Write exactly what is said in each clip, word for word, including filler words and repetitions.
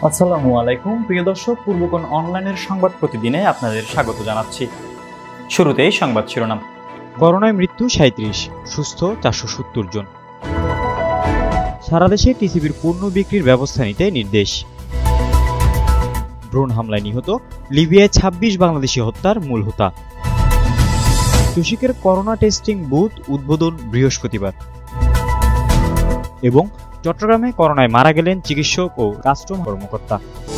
আসসালামু আলাইকুম প্রিয় দর্শক, পূর্বকোণ অনলাইনের সংবাদ প্রতিদিনে আপনাদের স্বাগত জানাচ্ছি। শুরুতেই সংবাদ শিরোনাম। করোনায় মৃত্যু সাঁইত্রিশ, সুস্থ চারশো সত্তর জন। সারা দেশে টিসিবির পণ্য বিক্রির ব্যবস্থা নিতে নির্দেশ। ড্রোন হামলায় নিহত লিবিয়ায় ছাব্বিশ বাংলাদেশি হত্যার মূল হোতা। চুশিকের করোনা টেস্টিং বুথ উদ্বোধন বৃহস্পতিবার। এবং চট্টগ্রামে করোনায় মারা গেলেন চিকিৎসক ও কাস্টম কর্মকর্তা।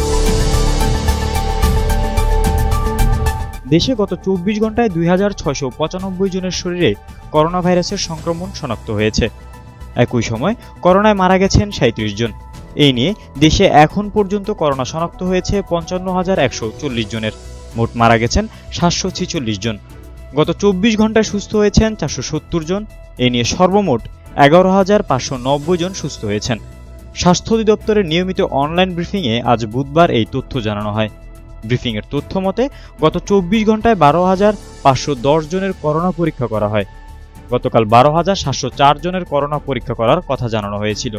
দেশে গত চব্বিশ ঘন্টায় দুই হাজার ছয়শো পঁচানব্বই জনের শরীরে করোনা ভাইরাসের সংক্রমণ শনাক্ত হয়েছে। একই সময় করোনায় মারা গেছেন সাঁইত্রিশ জন। এই নিয়ে দেশে এখন পর্যন্ত করোনা শনাক্ত হয়েছে পঞ্চান্ন হাজার একশো চল্লিশ জনের। মোট মারা গেছেন সাতশো ছিচল্লিশ জন। গত চব্বিশ ঘন্টায় সুস্থ হয়েছেন চারশো সত্তর জন। এ নিয়ে সর্বমোট এগারো হাজার পাঁচশো নব্বই জন সুস্থ হয়েছেন। স্বাস্থ্য অধিদপ্তরের নিয়মিত অনলাইন ব্রিফিংয়ে আজ বুধবার এই তথ্য জানানো হয়। ব্রিফিংয়ের তথ্য মতে গত চব্বিশ ঘন্টায় বারো হাজার পাঁচশো দশ জনের করোনা পরীক্ষা করা হয়। গতকাল বারো হাজার সাতশো চার জনের করোনা পরীক্ষা করার কথা জানানো হয়েছিল।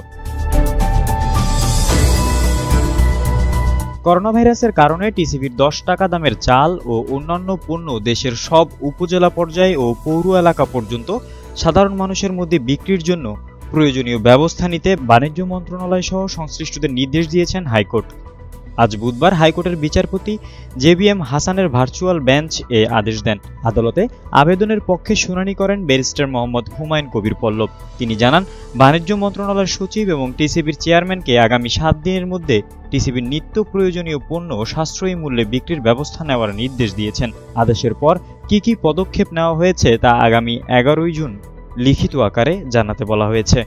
করোনা ভাইরাসের কারণে টিসিবির দশ টাকা দামের চাল ও অন্যান্য পণ্য দেশের সব উপজেলা পর্যায়ে ও পৌর এলাকা পর্যন্ত সাধারণ মানুষের মধ্যে বিক্রির জন্য প্রয়োজনীয় ব্যবস্থা নিতে বাণিজ্য মন্ত্রণালয় সহ সংশ্লিষ্টদের নির্দেশ দিয়েছেন হাইকোর্ট। আজ বুধবার হাইকোর্টের বিচারপতি জে বি এম হাসানের ভার্চুয়াল বেঞ্চ এ আদেশ দেন। আদালতে আবেদনের পক্ষে শুনানি করেন ব্যারিস্টার মোহাম্মদ হুমায়ুন কবির পল্লব। তিনি জানান, বাণিজ্য মন্ত্রণালয়ের সচিব এবং টিসিবির চেয়ারম্যানকে আগামী সাত দিনের মধ্যে টিসিবির নিত্য প্রয়োজনীয় পণ্য সাশ্রয়ী মূল্যে বিক্রির ব্যবস্থা নেওয়ার নির্দেশ দিয়েছেন। আদেশের পর কি কি পদক্ষেপ নেওয়া হয়েছে তা আগামী এগারোই জুন লিখিত আকারে জানাতে বলা হয়েছে।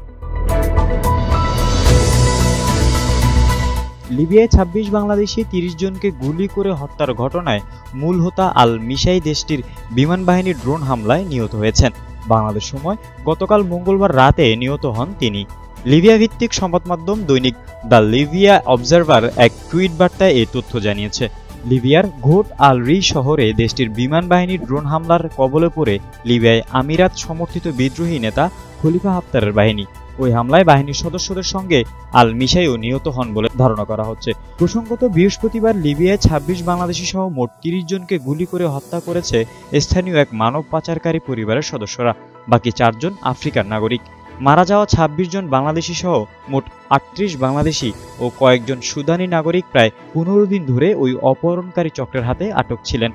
লিবিয়ায় ছাব্বিশ বাংলাদেশি তিরিশ জনকে গুলি করে হত্যার ঘটনায় মূল হোতা আল মিশাই দেশটির বিমান বাহিনীর ড্রোন হামলায় নিহত হয়েছেন। বাংলাদেশ সময় গতকাল মঙ্গলবার রাতে নিহত হন তিনি। লিবিয়া ভিত্তিক সংবাদ মাধ্যম দৈনিক দ্য লিবিয়া অবজারভার এক টুইট বার্তায় এই তথ্য জানিয়েছে। লিবিয়ার ঘোট আল রি শহরে দেশটির বিমান বাহিনীর ড্রোন হামলার কবলে পড়ে লিবিয়ায় আমিরাত সমর্থিত বিদ্রোহী নেতা খলিফা হাফতারের বাহিনী। ওই হামলায় বাহিনীর সদস্যদের সঙ্গে আল মিশাইও নিহত হন বলে ধারণা করা হচ্ছে। প্রসঙ্গত, বৃহস্পতিবার লিবিয়ায় ছাব্বিশ বাংলাদেশি সহ মোট তিরিশ জনকে গুলি করে হত্যা করেছে স্থানীয় এক মানব পাচারকারী পরিবারের সদস্যরা। বাকি চারজন আফ্রিকার নাগরিক। মারা যাওয়া ছাব্বিশ জন বাংলাদেশি সহ মোট আটত্রিশ বাংলাদেশি ও কয়েকজন সুদানি নাগরিক প্রায় পনেরো দিন ধরে ওই অপহরণকারী চক্রের হাতে আটক ছিলেন।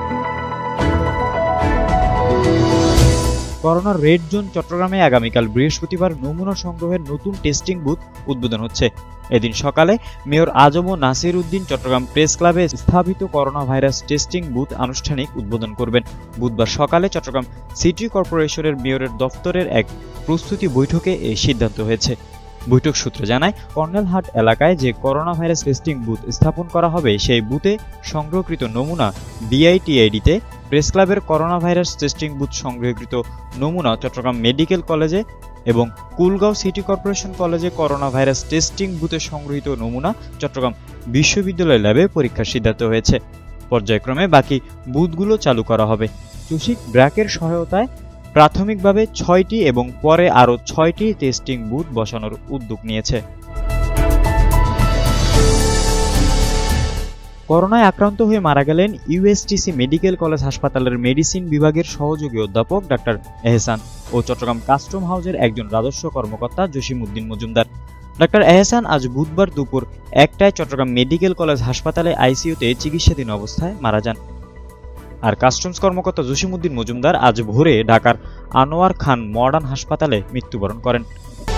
করোনার রেড জোন চট্টগ্রামে আগামীকাল বৃহস্পতিবার নমুনা সংগ্রহের নতুন টেস্টিং বুথ উদ্বোধন হচ্ছে। এদিন সকালে মেয়র আজম ও নাসির উদ্দিন চট্টগ্রাম প্রেস ক্লাবে স্থাপিত করোনা ভাইরাস টেস্টিং বুথ আনুষ্ঠানিক উদ্বোধন করবেন। বুধবার সকালে চট্টগ্রাম সিটি কর্পোরেশনের মেয়রের দফতরের এক প্রস্তুতি বৈঠকে এই সিদ্ধান্ত হয়েছে। বৈঠক সূত্র জানায়, কর্নেলহাট এলাকায় যে করোনা ভাইরাস টেস্টিং বুথ স্থাপন করা হবে সেই বুথে সংগ্রহকৃত নমুনা বিআইটিআইডিতে, প্রেস ক্লাবের করোনা ভাইরাস টেস্টিং বুথ সংগ্রহকৃত নমুনা চট্টগ্রাম মেডিকেল কলেজে এবং কুলগাঁও সিটি কর্পোরেশন কলেজে করোনা ভাইরাস টেস্টিং বুথে সংগৃহীত নমুনা চট্টগ্রাম বিশ্ববিদ্যালয় ল্যাবে পরীক্ষার সিদ্ধান্ত হয়েছে। পর্যায়ক্রমে বাকি বুথগুলো চালু করা হবে। চুশিক ব্র্যাকের সহায়তায় প্রাথমিকভাবে ছয়টি এবং পরে আরও ছয়টি টেস্টিং বুথ বসানোর উদ্যোগ নিয়েছে। করোনায় আক্রান্ত হয়ে মারা গেলেন ইউএসটিসি মেডিকেল কলেজ হাসপাতালের মেডিসিন বিভাগের সহযোগী অধ্যাপক ডাক্তার এহসান ও চট্টগ্রাম কাস্টম হাউসের একজন রাজস্ব কর্মকর্তা জসিমউদ্দিন মজুমদার। ডাক্তার এহসান আজ বুধবার দুপুর একটায় চট্টগ্রাম মেডিকেল কলেজ হাসপাতালে আইসিইউতে চিকিৎসাধীন অবস্থায় মারা যান। আর কাস্টমস কর্মকর্তা জসিমউদ্দিন মজুমদার আজ ভোরে ঢাকার আনোয়ার খান মডার্ন হাসপাতালে মৃত্যুবরণ করেন।